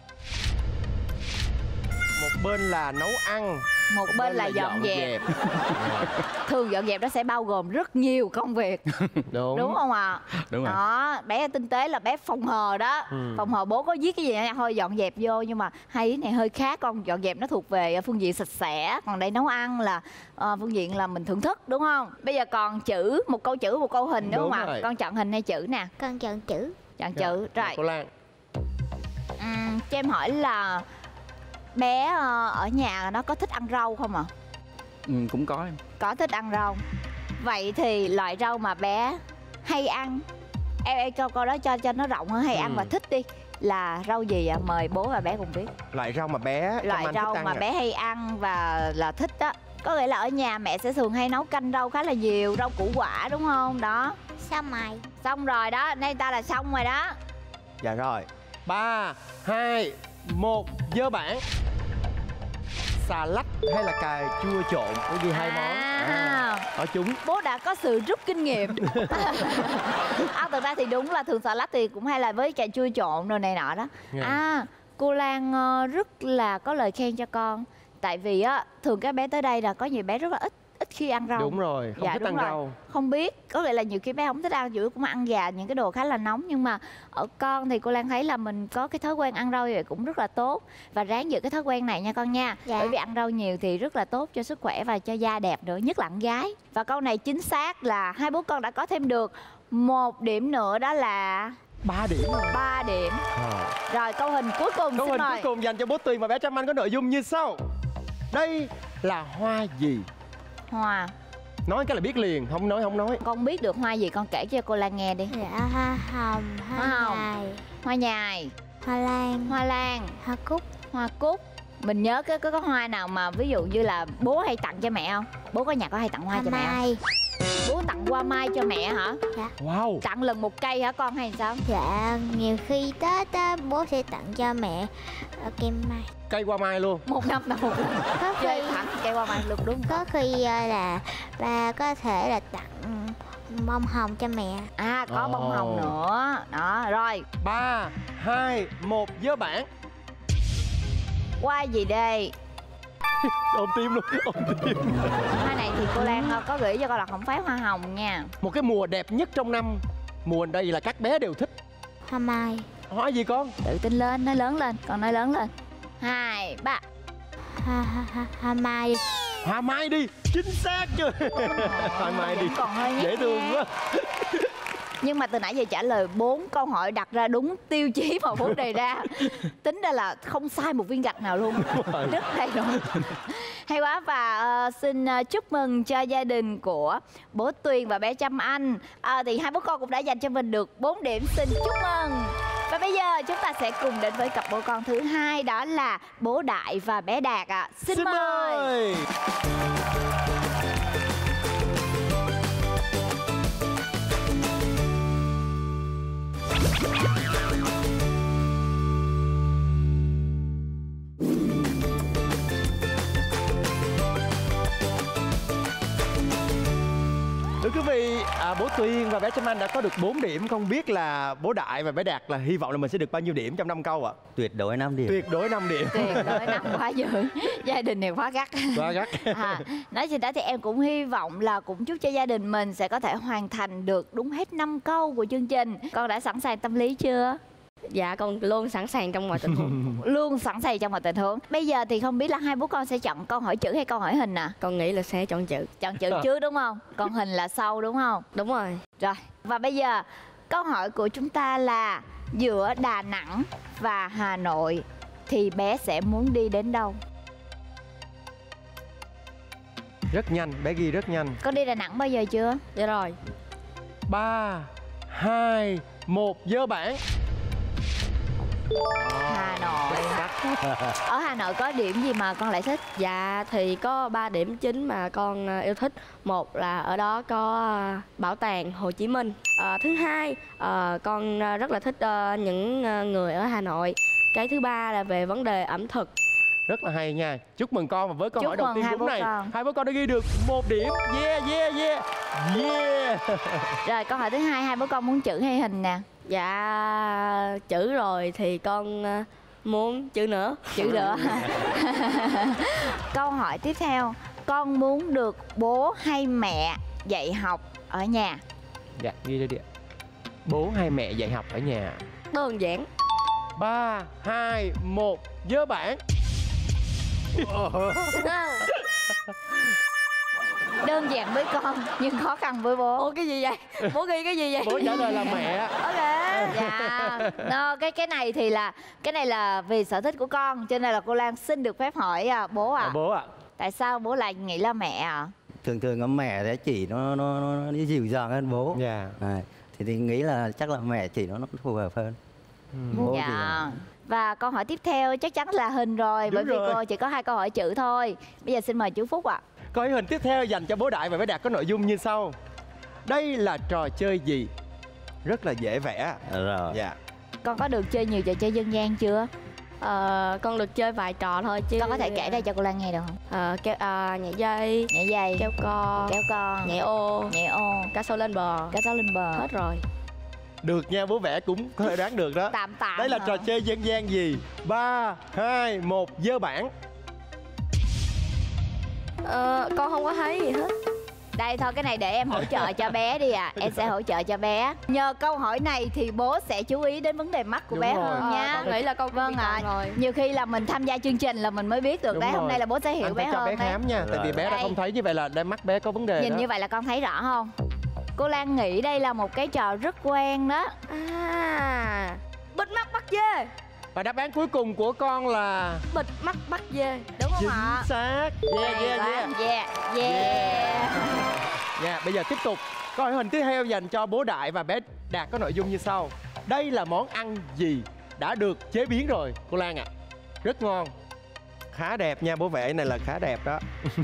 Một bên là nấu ăn, Một bên là dọn dẹp. Thường dọn dẹp đó sẽ bao gồm rất nhiều công việc. Đúng. Đúng không ạ? Đúng rồi. Đó, bé tinh tế là bé phòng hờ đó. Ừ. Phòng hờ bố có viết cái gì nha, thôi dọn dẹp vô. Nhưng mà hai ý này hơi khác. Con dọn dẹp nó thuộc về phương diện sạch sẽ, còn đây nấu ăn là uh, phương diện là mình thưởng thức, đúng không? Bây giờ còn chữ, một câu chữ một câu hình, đúng, Đúng không ạ? rồi. Con chọn hình hay chữ nè? Con chọn chữ. Chọn chữ. Rồi. Cô Lan. Uhm, cho em hỏi là bé uh, ở nhà nó có thích ăn rau không ạ? Ừ, cũng có em. Có thích ăn rau. Vậy thì loại rau mà bé hay ăn, em em câu câu đó cho cho nó rộng hơn, hay Ừ. ăn và thích đi, là rau gì ạ? Mời bố và bé cùng biết. Loại rau mà bé Trâm Loại Anh rau thích ăn mà à? bé hay ăn và là thích đó. Có nghĩa là ở nhà mẹ sẽ thường hay nấu canh rau khá là nhiều, rau củ quả đúng không? Đó. Xong rồi. Xong rồi đó, nay ta là xong rồi đó. Dạ rồi. Ba, hai, một, dơ bảng. Xà lách hay là cà chua trộn? Có ghi hai món. À. Có chúng. Bố đã có sự rút kinh nghiệm. À, thực ra thì đúng là thường xà lách thì cũng hay là với cà chua trộn rồi này nọ đó. Dạ. À, cô Lan ờ, rất là có lời khen cho con. Tại vì á, thường các bé tới đây là có nhiều bé rất là ít ít khi ăn rau. Đúng rồi, không Dạ, thích đúng ăn rồi. rau. Không biết, có nghĩa là nhiều khi bé không thích ăn, chủ yếu cũng ăn gà, những cái đồ khá là nóng. Nhưng mà ở con thì cô Lan thấy là mình có cái thói quen ăn rau như vậy cũng rất là tốt. Và ráng giữ cái thói quen này nha con nha. Dạ. Bởi vì ăn rau nhiều thì rất là tốt cho sức khỏe và cho da đẹp nữa, nhất là con gái. Và câu này chính xác là hai bố con đã có thêm được một điểm nữa, đó là Ba điểm rồi. ba điểm. À. Rồi câu hình cuối cùng Câu xin hình mời. cuối cùng dành cho bố Tuyền và bé Trâm Anh có nội dung như sau. Đây là hoa gì? Hoa. Nói cái là biết liền, không nói không nói. Con biết được hoa gì con kể cho cô Lan nghe đi. Dạ hoa hồng, hoa, Hoa hồng. nhài, Hoa nhài, hoa lan, hoa lan, hoa cúc. hoa cúc. Mình nhớ cái có, có hoa nào mà ví dụ như là bố hay tặng cho mẹ không? Bố có nhà có hay tặng hoa Hoa cho mẹ không? mai. Bố tặng hoa mai cho mẹ hả? Wow. Tặng lần một cây hả con hay sao? Dạ nhiều khi Tết á, bố sẽ tặng cho mẹ ờ, kem mai. Cây hoa mai luôn. Một năm đâu một lần. Có khi Chơi thẳng cây hoa mai luôn đúng không? có khi ờ, là ba có thể là tặng bông hồng cho mẹ. À có bông Ồ. hồng nữa. Đó rồi. Ba, hai, một, dơ bảng. Hoa gì đây? Ôm tim luôn, ôm tim. Hoa này thì cô Lan ờ, có gửi cho con là không phải hoa hồng nha. Một cái mùa đẹp nhất trong năm. Mùa đây là các bé đều thích. Hoa mai. Hoa gì con? Tự tin lên, nói lớn lên, con nói lớn lên. Hai, ba. Hoa, hoa, hoa, hoa mai. Hoa mai đi. Chính xác chưa? Hoa mai đi. Còn hơi nhát Dễ thương nhát. quá. Nhưng mà từ nãy giờ trả lời bốn câu hỏi đặt ra đúng tiêu chí mà bố đề ra. Tính ra là không sai một viên gạch nào luôn. Rất hay luôn. Hay quá. Và uh, xin uh, chúc mừng cho gia đình của bố Tuyền và bé Trâm Anh. uh, Thì hai bố con cũng đã dành cho mình được bốn điểm. Xin chúc mừng. Và bây giờ chúng ta sẽ cùng đến với cặp bố con thứ hai, đó là bố Đại và bé Đạt ạ. à. Xin, Xin mời. mời. Thưa quý vị, à, bố Tuyên và bé Trâm Anh đã có được bốn điểm. Không biết là bố Đại và bé Đạt là hy vọng là mình sẽ được bao nhiêu điểm trong năm câu ạ? Tuyệt đối năm điểm. Tuyệt đối năm điểm. Tuyệt đối năm quá dữ. Gia đình này quá gắt. Quá gắt. À, nói gì đó thì em cũng hy vọng là cũng chúc cho gia đình mình sẽ có thể hoàn thành được đúng hết năm câu của chương trình. Con đã sẵn sàng tâm lý chưa? Dạ con luôn sẵn sàng trong mọi tình huống. Luôn sẵn sàng trong mọi tình huống. Bây giờ thì không biết là hai bố con sẽ chọn câu hỏi chữ hay câu hỏi hình à? Con nghĩ là sẽ chọn chữ. Chọn chữ trước đúng không? Còn hình là sau đúng không? Đúng rồi. Rồi, và bây giờ câu hỏi của chúng ta là giữa Đà Nẵng và Hà Nội thì bé sẽ muốn đi đến đâu? Rất nhanh, bé ghi rất nhanh. Con đi Đà Nẵng bao giờ chưa? Dạ rồi. Ba, hai, một, giơ bảng. Hà Nội. Ở Hà Nội có điểm gì mà con lại thích? Dạ thì có ba điểm chính mà con ờ, yêu thích. Một là ở đó có ờ, bảo tàng Hồ Chí Minh. Ờ, thứ hai ờ, con ờ, rất là thích ờ, những ờ, người ở Hà Nội. Cái thứ ba là về vấn đề ẩm thực. Rất là hay nha. Chúc mừng con và với câu Chúc hỏi đầu mừng tiên hai đúng bố này, con. hai bố con đã ghi được một điểm. Yeah yeah yeah. Yeah. Rồi câu hỏi thứ hai, hai bố con muốn chữ hay hình nè? Dạ chữ rồi thì con ờ, muốn chữ nữa. Chữ nữa. Câu hỏi tiếp theo, con muốn được bố hay mẹ dạy học ở nhà? Dạ, ghi đây đi ạ. Bố hay mẹ dạy học ở nhà? Đơn giản. Ba, hai, một, giơ bảng. Đơn giản với con nhưng khó khăn với bố. Ủa cái gì vậy? Bố ghi cái gì vậy? Bố trả lời là mẹ. Ok. Dạ. No, cái cái này thì là cái này là vì sở thích của con, cho nên là cô Lan xin được phép hỏi à, bố ạ. À, bố ạ. Tại sao bố lại nghĩ là mẹ ạ? Thường thường có mẹ sẽ chỉ nó nó nó, nó dịu dàng hơn bố. Dạ. Này, thì thì nghĩ là chắc là mẹ chỉ nó nó phù hợp hơn. Bố thì Dạ. là- Và câu hỏi tiếp theo chắc chắn là hình rồi, Đúng bởi vì rồi. cô chỉ có hai câu hỏi chữ thôi. Bây giờ xin mời chú Phúc ạ. Câu hỏi hình tiếp theo dành cho bố Đại và bé Đạt có nội dung như sau. Đây là trò chơi gì? Rất là dễ vẽ. Rồi. Dạ. Con có được chơi nhiều trò chơi dân gian chưa? Ờ, con được chơi vài trò thôi chứ. Con có thể kể ra cho cô Lan nghe được không? Ờ, kéo, à, nhảy dây, Nhảy dây, kéo co, kéo con, nhảy ô, nhảy ô, cá sấu lên bờ. cá sấu lên bờ. Hết rồi. Được nha, bố vẽ cũng có thể đoán được đó. Tạm tạm. Đây là hả? trò chơi dân gian gì? Ba, hai, một, giơ bảng. Ờ, con không có thấy gì hết. Đây thôi, cái này để em hỗ trợ cho bé đi ạ. À. Em sẽ hỗ trợ cho bé. Nhờ câu hỏi này thì bố sẽ chú ý đến vấn đề mắt của Đúng bé rồi. hơn Ờ, nha. con nghĩ là con Vâng bị ạ. chọn rồi. Nhiều khi là mình tham gia chương trình là mình mới biết được. Đúng Đấy, hôm rồi. nay là bố sẽ hiểu Anh bé phải cho hơn bé đấy. khám nha. Tại vì bé đã Đây. không thấy như vậy là đây mắt bé có vấn đề Nhìn đó. như vậy là con thấy rõ không? Cô Lan nghĩ đây là một cái trò rất quen đó. À, bịt mắt bắt dê. Và đáp án cuối cùng của con là Bịt mắt bắt dê. Đúng không chính ạ? xác. Yeah, Hay yeah, quá. yeah. Yeah, yeah. Nha, bây giờ tiếp tục. Câu hỏi hình tiếp theo dành cho bố Đại và bé Đạt có nội dung như sau. Đây là món ăn gì đã được chế biến rồi, cô Lan ạ? Rất ngon. Khá đẹp nha, bố vẽ này là khá đẹp đó.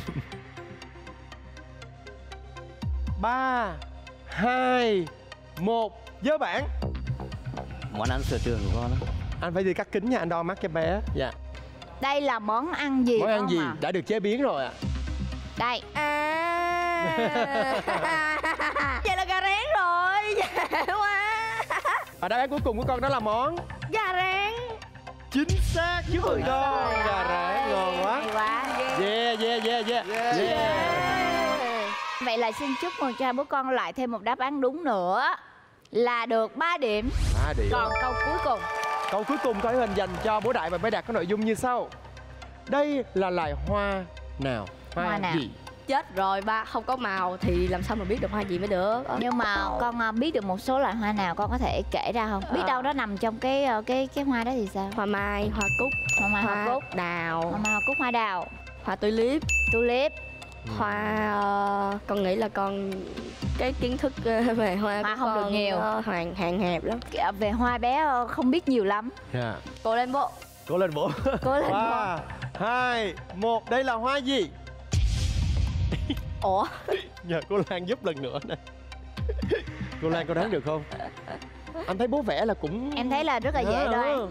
Ba, hai, một, giơ bảng. Món ăn sở trường của con đó. Anh phải đi cắt kính nha, anh đo mắt cho bé. Dạ. Đây là món ăn gì? Món phải ăn không gì ạ? đã được chế biến rồi ạ? Đây. À. Vậy là gà rán rồi. Dễ quá. Và đáp án cuối cùng của con đó là món Gà rán. chính xác. Chúc mừng con. Trời Gà rán ơi, ngon quá. hay quá. Yeah, yeah, yeah, yeah. Yeah. Vậy là xin chúc mừng cho hai bố con lại thêm một đáp án đúng nữa là được ba điểm. Ba điểm. Còn câu cuối cùng. Câu cuối cùng câu hỏi hình dành cho bố Đại và bé Đạt có nội dung như sau. Đây là loài hoa nào? Hoa, Hoa nào? gì? Chết rồi ba, không có màu thì làm sao mà biết được hoa gì mới được. Ờ. Nhưng mà con à, biết được một số loại hoa nào, con có thể kể ra không? Biết Ờ. đâu đó nằm trong cái ờ, cái cái hoa đó thì sao? Hoa mai, hoa cúc, Hoa mai, hoa cúc, đào, hoa mai, hoa cúc, hoa đào, hoa tulip, tulip, hoa ờ, con nghĩ là con cái kiến thức ờ, về hoa, Hoa của không được con, nhiều. ờ, hạn hạn hẹp lắm. Ờ, về hoa bé ờ, không biết nhiều lắm. Yeah. Cô lên bộ. Cố lên bố. Cố lên bố. Ba, hai, một. Đây là hoa gì? Ủa? Nhờ cô Lan giúp lần nữa nè. Cô Lan có đoán được không? Anh thấy bố vẽ là cũng... Em thấy là rất là dễ À, đoán.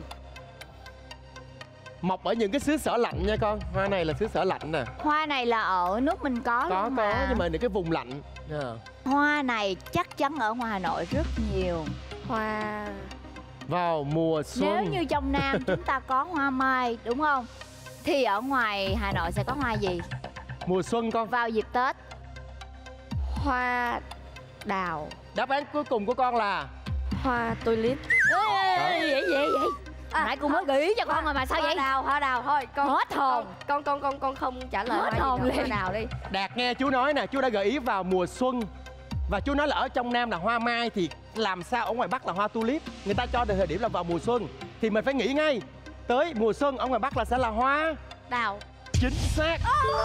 Mọc ở những cái xứ sở lạnh nha con. Hoa này là xứ sở lạnh nè. Hoa này là ở nước mình có Có luôn có mà. nhưng mà những cái vùng lạnh. À. Hoa này chắc chắn ở ngoài Hà Nội rất nhiều. Hoa Vào mùa xuân. Nếu như trong Nam chúng ta có hoa mai đúng không? Thì ở ngoài Hà Nội sẽ có hoa gì? Mùa xuân con. Vào dịp Tết. Hoa đào. Đáp án cuối cùng của con là Hoa tulip. Ê, vậy vậy vậy À, nãy cô mới gợi ý cho con rồi mà sao hoa vậy? đào, hoa đào thôi. Con Hết hồn. Con con con con không trả lời Hết hoa gì hồn đâu. liền. Hoa đào đi. Đạt nghe chú nói nè, chú đã gợi ý vào mùa xuân. Và chú nói là ở trong Nam là hoa mai, thì làm sao ở ngoài Bắc là hoa tulip? Người ta cho thời điểm là vào mùa xuân, thì mình phải nghĩ ngay tới mùa xuân ở ngoài Bắc là sẽ là hoa Đào. chính xác.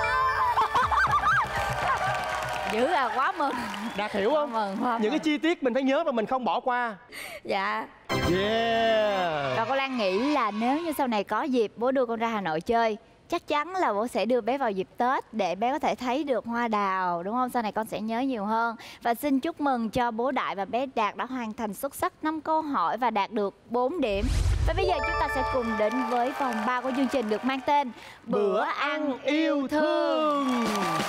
Dữ là quá mừng. Đạt hiểu không? Quá mừng, quá Những cái mừng. chi tiết mình phải nhớ và mình không bỏ qua. Dạ. Yeah. Và cô Lan nghĩ là nếu như sau này có dịp bố đưa con ra Hà Nội chơi, chắc chắn là bố sẽ đưa bé vào dịp Tết để bé có thể thấy được hoa đào, đúng không? Sau này con sẽ nhớ nhiều hơn. Và xin chúc mừng cho bố Đại và bé Đạt đã hoàn thành xuất sắc năm câu hỏi và đạt được bốn điểm. Và bây giờ chúng ta sẽ cùng đến với vòng ba của chương trình được mang tên Bữa ăn yêu thương.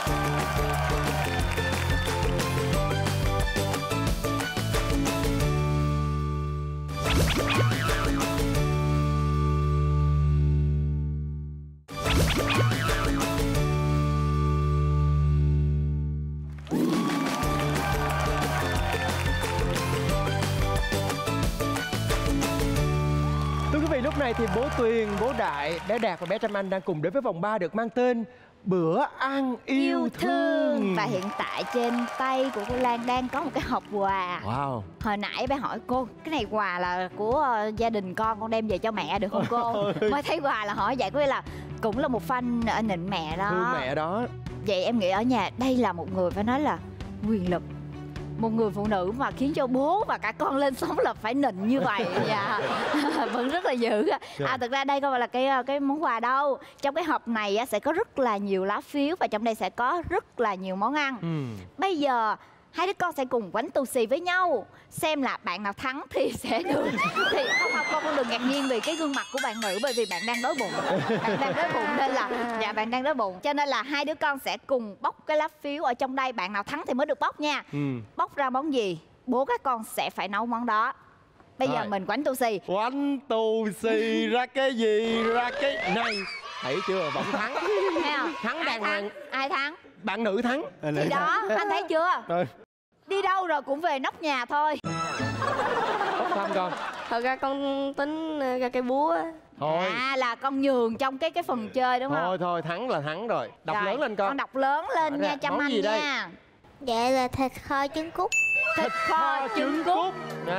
Thưa quý vị, lúc này thì bố Tuyền, bố Đại, bé Đạt và bé Trâm Anh đang cùng đến với vòng ba được mang tên Bữa ăn yêu thương. Và hiện tại trên tay của cô Lan đang có một cái hộp quà. Wow. Hồi nãy bé hỏi cô, cái này quà là của uh, gia đình con, con đem về cho mẹ được không cô? Mới thấy quà là hỏi vậy, có nghĩa là cũng là một fan uh, nịnh mẹ đó. Thương mẹ đó. Vậy em nghĩ ở nhà đây là một người phải nói là quyền lực, một người phụ nữ mà khiến cho bố và cả con lên sống là phải nịnh như vậy. Dạ. Vẫn rất là dữ. À, thực ra đây không phải là cái cái món quà đâu. Trong cái hộp này á, sẽ có rất là nhiều lá phiếu và trong đây sẽ có rất là nhiều món ăn. Ừ. Bây giờ hai đứa con sẽ cùng quánh tù xì với nhau, xem là bạn nào thắng thì sẽ được. Thì không không con không đừng ngạc nhiên vì cái gương mặt của bạn nữ, bởi vì bạn đang đói bụng. Bạn đang đói bụng nên là dạ bạn đang đói bụng, cho nên là hai đứa con sẽ cùng bóc cái lá phiếu ở trong đây, bạn nào thắng thì mới được bóc nha. Ừ. Bóc ra món gì, bố các con sẽ phải nấu món đó. Bây giờ Rồi. mình quánh tù xì. Quánh tù xì ra cái gì ra cái này. Thấy chưa, vẫn thắng. Thấy không? Thắng Ai đàng hoàng. thắng? Ai thắng? Bạn nữ thắng. Thì đó, anh thấy chưa? Rồi. Đi đâu rồi cũng về nóc nhà thôi. Bóc thăm con. Thật ra con tính ờ, ra cây búa á. Thôi. À là con nhường trong cái cái phần chơi đúng không? Thôi thôi, thắng là thắng rồi. Đọc Rồi, lớn lên con. Con đọc lớn lên Nói nha ra, Trâm món Anh gì đây? nha. Vậy là thịt kho trứng cút. Thịt kho trứng cút.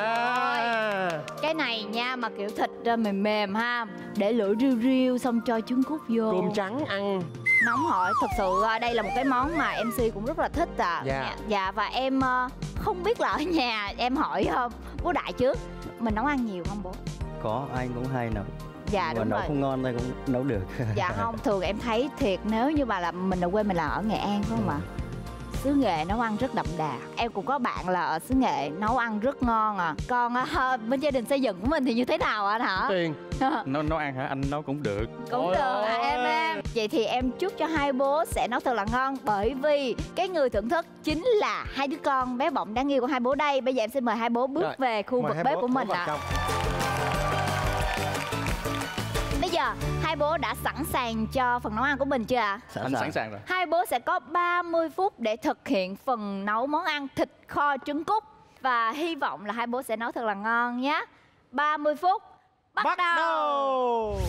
À. Cái này nha, mà kiểu thịt ờ, mềm mềm ha, để lửa riu riu xong cho trứng cút vô. Cơm trắng ăn. Nóng hổi, thật sự ờ, đây là một cái món mà em xê cũng rất là thích à. Dạ. Dạ và em ờ, không biết là ở nhà em hỏi ờ, bố Đại trước, mình nấu ăn nhiều không bố? Có, anh cũng hay nấu. Dạ Mà đúng nấu rồi. không ngon thì cũng nấu được. Dạ không, thường em thấy thiệt nếu như mà là mình ở quê mình là ở Nghệ An phải không ạ? Xứ Nghệ nấu ăn rất đậm đà. Em cũng có bạn là ở xứ Nghệ nấu ăn rất ngon à. Còn à, bên gia đình xây dựng của mình thì như thế nào anh hả? Tiền. Nấu nấu ăn hả? Anh nấu cũng được. Cũng Ôi được à ôi. em em. Vậy thì em chúc cho hai bố sẽ nấu thật là ngon, bởi vì cái người thưởng thức chính là hai đứa con bé bỏng đáng yêu của hai bố đây. Bây giờ em xin mời hai bố bước Rồi, về khu mời vực hai bếp bố của mình vào ạ. trong. Bây giờ hai bố đã sẵn sàng cho phần nấu ăn của mình chưa ạ? Sẵn Anh sàng. sẵn sàng rồi. Hai bố sẽ có ba mươi phút để thực hiện phần nấu món ăn thịt kho trứng cút. Và hy vọng là hai bố sẽ nấu thật là ngon nhé. ba mươi phút, bắt, Bắt đầu. đầu.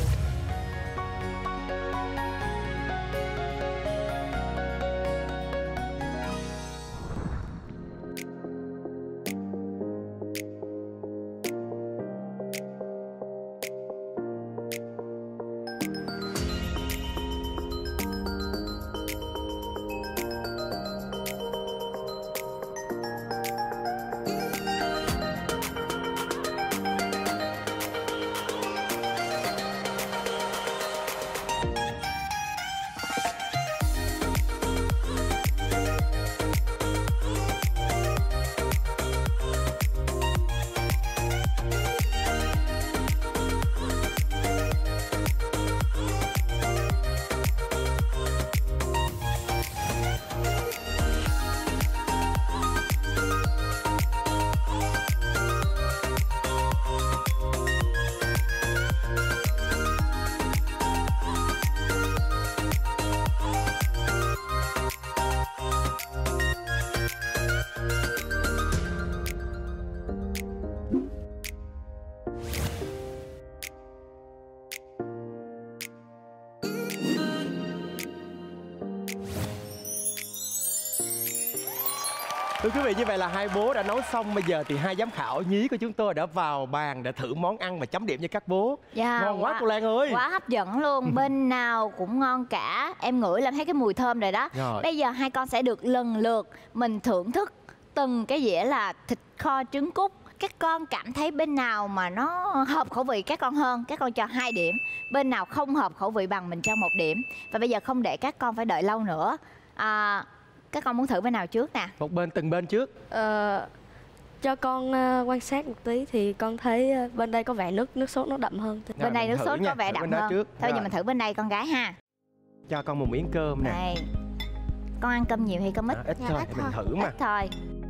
Thưa quý vị, như vậy là hai bố đã nấu xong. Bây giờ thì hai giám khảo nhí của chúng tôi đã vào bàn để thử món ăn và chấm điểm cho các bố. Dạ, Ngon quá cô Lan ơi. Quá hấp dẫn luôn. Bên nào cũng ngon cả. Em ngửi là thấy cái mùi thơm rồi đó. Rồi. Bây giờ hai con sẽ được lần lượt mình thưởng thức từng cái dĩa là thịt kho trứng cút. Các con cảm thấy bên nào mà nó hợp khẩu vị các con hơn, các con cho hai điểm. Bên nào không hợp khẩu vị bằng mình cho một điểm. Và bây giờ không để các con phải đợi lâu nữa. à, Các con muốn thử bên nào trước nè? Một bên, từng bên trước. Ờ, cho con ờ, quan sát một tí thì con thấy ờ, bên đây có vẻ nước nước sốt nó đậm hơn. Rồi, Bên đây mình nước thử sốt nha, có vẻ thử đậm bên đó hơn. trước. Thôi bây giờ Rồi. mình thử bên đây con gái ha. Cho con một miếng cơm nè. Này, con ăn cơm nhiều hay cơm ít? À, ít Dạ, thôi, ít thì mình thôi. thử mà. Ít thôi.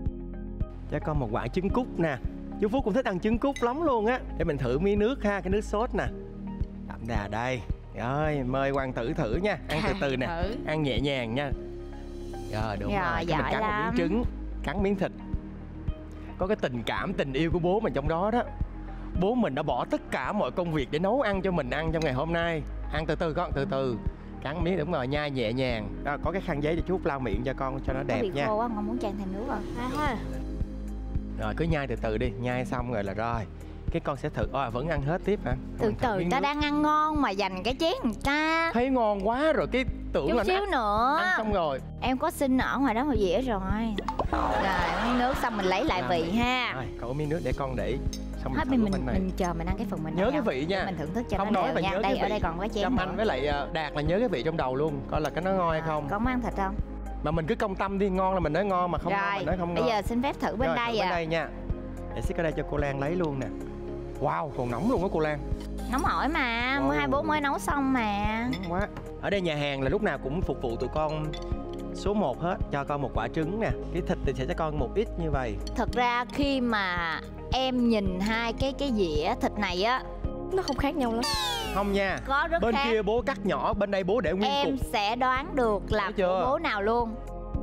Cho con một quả trứng cút nè. Chú Phú cũng thích ăn trứng cút lắm luôn á. Để mình thử miếng nước ha, cái nước sốt nè. Đậm đà đây. Rồi, mời hoàng tử thử nha. Ăn từ từ nè. Thử. Ăn nhẹ nhàng nha. Rồi, đúng Rồi, rồi. Cái giỏi mình cắn một lắm. miếng trứng, cắn miếng thịt. Có cái tình cảm, tình yêu của bố mình trong đó đó. Bố mình đã bỏ tất cả mọi công việc để nấu ăn cho mình ăn trong ngày hôm nay. Ăn từ từ con, từ từ. Cắn miếng, đúng rồi, nhai nhẹ nhàng. Đó, có cái khăn giấy để chú lau miệng cho con cho nó Có đẹp bị nha. khô quá, con muốn chan thêm nước không? Thôi. Rồi cứ nhai từ từ đi, nhai xong rồi là rồi. Cái con sẽ thử, à, vẫn ăn hết tiếp hả? Từ Con thử từ, miếng ta nước. đang ăn ngon mà dành cái chén người ta. Thấy ngon quá rồi cái tưởng Chút là nó xíu nữa. ăn xong rồi. Em có xin ở ngoài đó một dĩa rồi. Rồi, miếng nước xong mình lấy lại Làm vị đi. ha. Rồi, cậu miếng nước để con để xong Hết mình mình thử mình, bên này. mình chờ mình ăn cái phần mình Nhớ đây cái không? vị nha. Để mình thưởng thức cho Không nó nói đều mà nha. nhớ Đây, cái ở vị. đây còn có chén Trâm nữa. Anh với lại ờ, Đạt là nhớ cái vị trong đầu luôn. Coi là cái nó ngon hay không. Con muốn ăn thịt không? Mà mình cứ công tâm đi, ngon là mình nói ngon, mà không ngon Rồi, mình nói không bây ngon. giờ xin phép thử bên Rồi, đây thử bên à. đây nha. Để xích ở đây cho cô Lan lấy luôn nè. Wow, còn nóng luôn á cô Lan. Nóng hổi mà, Wow. hai bố mới nấu xong mà. Nóng quá. Ở đây nhà hàng là lúc nào cũng phục vụ tụi con số một hết. Cho con một quả trứng nè. Cái thịt thì sẽ cho con một ít như vậy. Thật ra khi mà em nhìn hai cái cái dĩa thịt này á, Nó không khác nhau lắm. Không nha. có rất Bên khác. kia bố cắt nhỏ, bên đây bố để nguyên Em cục. sẽ đoán được là Thấy chưa? của bố nào luôn.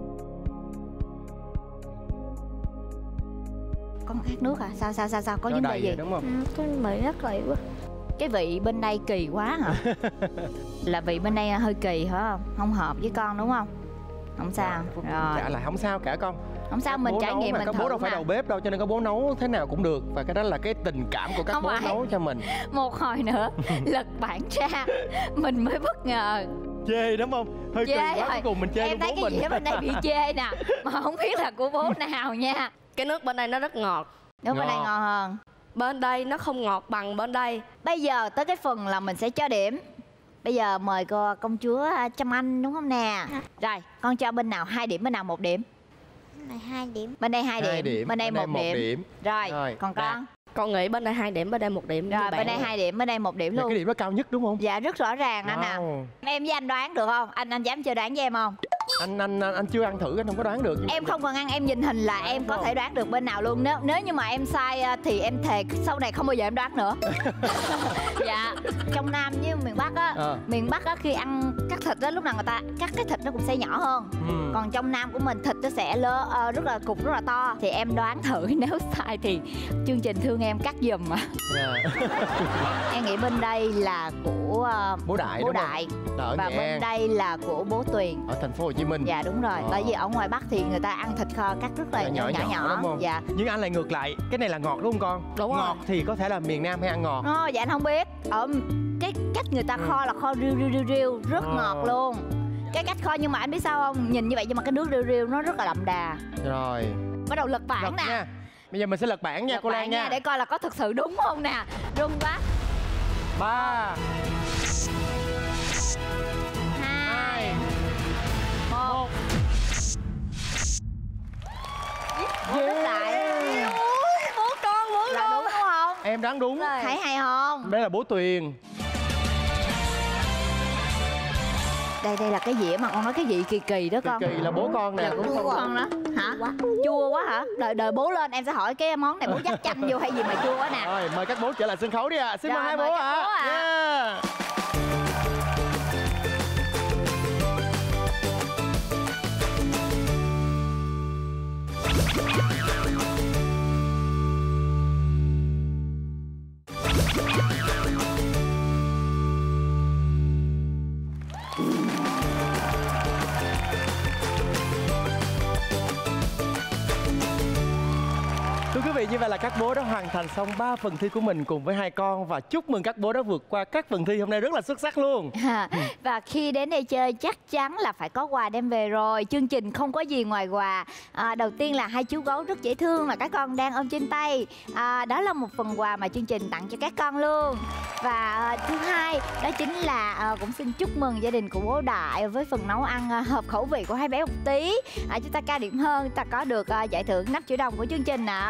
Con khát nước à? Sao sao sao sao? Có Cho vấn đề đầy gì? rồi, đúng không? Ừ, cái mì rất là quá. Cái vị bên đây kỳ quá hả? Là vị bên đây hơi kỳ phải không? Không hợp với con đúng không? Không sao. Phúc Rồi. trả lại không sao cả con. Không sao, mình Bố trải nấu nghiệm mà, mình có thử bố đâu phải mà. đầu bếp đâu, cho nên có bố nấu thế nào cũng được. Và cái đó là cái tình cảm của các Không bố phải. nấu cho mình. Một hồi nữa lật bản ra mình mới bất ngờ. Chê đúng không? Hơi Chê kỳ quá, rồi. cuối cùng mình chê Em của thấy bố cái mình. gì ở bên đây bị chê nè, mà không biết là của bố nào nha. Cái nước bên đây nó rất ngọt. Đúng, bên đây Ngon. ngon hơn. Bên đây nó không ngọt bằng bên đây. Bây giờ tới cái phần là mình sẽ cho điểm. Bây giờ mời cô công chúa Trâm Anh đúng không nè? Rồi, con cho bên nào hai điểm, bên nào một điểm? Này hai điểm. Bên đây hai Hai điểm, điểm, bên đây một điểm. Rồi, Rồi, còn Đạt. con? Con nghĩ bên đây hai điểm, bên đây một điểm. Rồi, như bên bạn. đây hai điểm, bên đây một điểm Là luôn. cái điểm đó cao nhất đúng không? Dạ, rất rõ ràng anh à. Wow. Em với anh đoán được không? Anh anh dám chơi đoán với em không? Anh anh anh chưa ăn thử, anh không có đoán được. Em không cần ăn, em nhìn hình là em có thể đoán được bên nào luôn. Nếu nếu như mà em sai à, thì em thề sau này không bao giờ em đoán nữa. Dạ, trong Nam với miền Bắc á, Ờ. miền Bắc á khi ăn cắt thịt á lúc nào người ta cắt cái thịt nó cũng sẽ nhỏ hơn. Ừ. Còn trong Nam của mình thịt nó sẽ lơ ờ, rất là cục rất là to. Thì em đoán thử, nếu sai thì chương trình thương em cắt giùm mà. Dạ. Em nghĩ bên đây là của ờ, Bố Đại bố đúng không? Đại Là ở và Nghệ bên An, đây là của bố Tuyền. ở thành phố Hồ Chí Minh. Dạ đúng rồi, Ờ. tại vì ở ngoài Bắc thì người ta ăn thịt kho cắt rất là Nhỏ nhỏ nhỏ, nhỏ, đúng không? Dạ. Nhưng anh lại ngược lại, cái này là ngọt đúng không con? Đúng rồi. Ngọt thì có thể là miền Nam hay ăn ngọt. Ồ, dạ anh không biết. Ở cái cách người ta kho là kho riu riu riu riu, rất Ờ. ngọt luôn. Cái cách kho, nhưng mà anh biết sao không? Nhìn như vậy nhưng mà cái nước riu riu nó rất là đậm đà. Rồi. Bắt đầu lật bảng Lật nè. nha. Bây giờ mình sẽ lật bảng nha Lật cô Lan bảng nha. để coi là có thực sự đúng không nè. Rung quá. Ba, Hai, một. một. Bố tức lại. Bố con, bố Là đúng đúng không? Em đoán đúng. Thấy hay không? Đây là bố Tuyền. Đây đây là cái dĩa mà con nói cái vị kỳ kỳ đó Kỳ con. kỳ là bố con nè. Là của của con đó. Hả? Chua quá hả? Đợi đợi bố lên em sẽ hỏi cái món này bố dắt chanh vô hay gì mà chua quá nè. Rồi, mời các bố trở lại sân khấu đi ạ. À. Xin Rồi, mời hai mời bố các ạ. bố ạ. Yeah. như vậy là các bố đã hoàn thành xong ba phần thi của mình cùng với hai con. Và chúc mừng các bố đã vượt qua các phần thi hôm nay rất là xuất sắc luôn. Và khi đến đây chơi chắc chắn là phải có quà đem về rồi. Chương trình không có gì ngoài quà. à, Đầu tiên là hai chú gấu rất dễ thương mà các con đang ôm trên tay. à, Đó là một phần quà mà chương trình tặng cho các con luôn. Và à, thứ hai đó chính là à, cũng xin chúc mừng gia đình của bố Đại với phần nấu ăn à, hợp khẩu vị của hai bé một tí. à, Chúng ta cao điểm hơn, ta có được à, giải thưởng năm triệu đồng của chương trình ạ.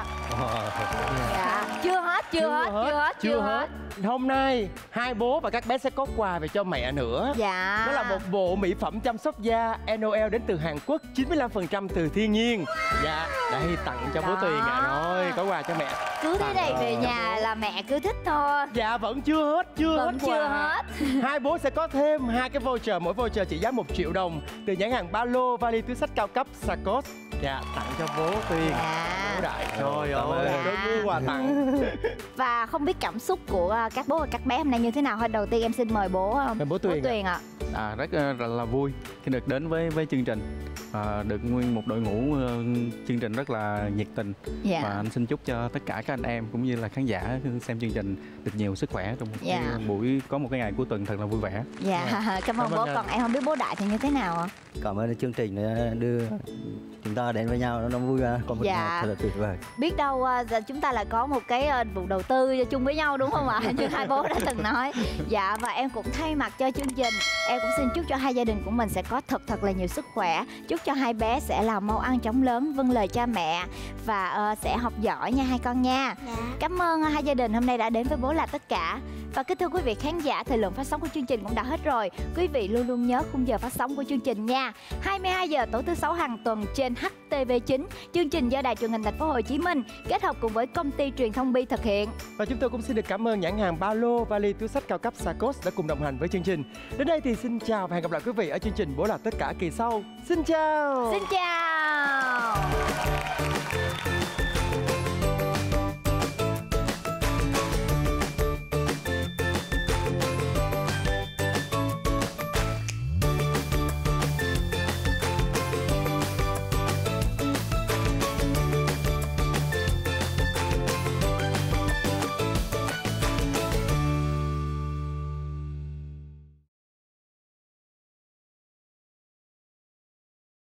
Dạ. Chưa hết, chưa, chưa hết, chưa hết, chưa hết. Hôm nay hai bố và các bé sẽ có quà về cho mẹ nữa. Dạ. Đó là một bộ mỹ phẩm chăm sóc da en o lờ đến từ Hàn Quốc, chín mươi lăm phần trăm từ thiên nhiên. Dạ, đây tặng cho bố Đó. Tuyền à. Rồi, có quà cho mẹ. Cứ thế này về nhà là mẹ cứ thích thôi. Dạ, vẫn chưa hết, chưa Vẫn hết chưa quà. hết. Hai bố sẽ có thêm hai cái voucher, mỗi voucher trị giá một triệu đồng từ nhãn hàng ba lô, vali, túi xách cao cấp Sakos. Dạ, tặng cho bố Tuyền. Dạ. Bố Đại. Trời Cảm ơn. ơi, rất mua quà tặng. Và không biết cảm xúc của à, các bố và các bé hôm nay như thế nào. Thôi đầu tiên em xin mời bố à, Mời bố Tuyền ạ. Tuyền ạ. À, rất ờ, là, là vui khi được đến với với chương trình. À, được nguyên một đội ngũ ờ, chương trình rất là nhiệt tình. Dạ. Và anh xin chúc cho tất cả các anh em cũng như là khán giả xem chương trình được nhiều sức khỏe trong một Dạ. cái buổi có một cái ngày cuối tuần thật là vui vẻ. Dạ, cảm ơn Cảm bố. ơn Còn anh. em không biết bố Đại thì như thế nào ạ? Cảm ơn chương trình đã đưa chúng ta đến với nhau, nó vui có một Dạ. ngày thật là tuyệt vời. Biết đâu à, giờ chúng ta lại có một cái à, vụ đầu tư chung với nhau đúng không ạ? Như hai bố đã từng nói. Dạ, và em cũng thay mặt cho chương trình, em cũng xin chúc cho hai gia đình của mình sẽ có thật thật là nhiều sức khỏe. Chúc cho hai bé sẽ là mau ăn chóng lớn, vâng lời cha mẹ và à, sẽ học giỏi nha hai con nha. Dạ. Cảm ơn hai gia đình hôm nay đã đến với Bố Là Tất Cả. Và kính thưa quý vị khán giả, thời lượng phát sóng của chương trình cũng đã hết rồi. Quý vị luôn luôn nhớ khung giờ phát sóng của chương trình nha. hai mươi hai giờ tối thứ sáu hàng tuần trên hát tê vê chín. Chương trình do Đài Truyền hình Thành phố Hồ Chí Minh kết hợp cùng với công ty truyền thông Bi thực hiện. Và chúng tôi cũng xin được cảm ơn nhãn hàng ba lô, vali, túi xách cao cấp Sakos đã cùng đồng hành với chương trình. Đến đây thì xin chào và hẹn gặp lại quý vị ở chương trình Bố Là Tất Cả kỳ sau. Xin chào. Xin chào.